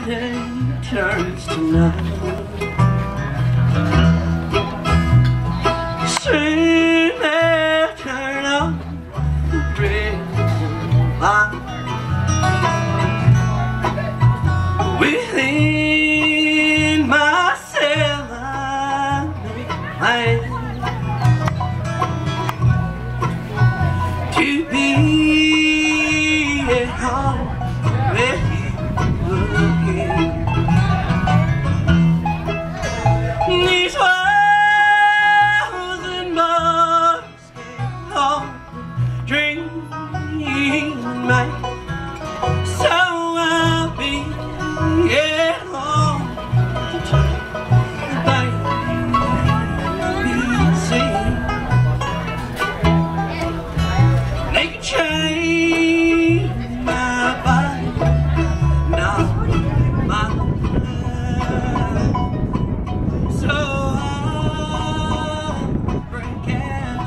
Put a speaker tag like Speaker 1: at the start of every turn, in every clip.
Speaker 1: day turns to night. Soon they'll turn on the red light. Within myself I make plans to be at home with you again. These walls and bars get all dreaming made, so I'll be at home to take the baby scene. They can change my body, not my mind. So I'll break out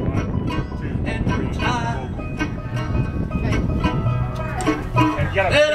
Speaker 2: You gotta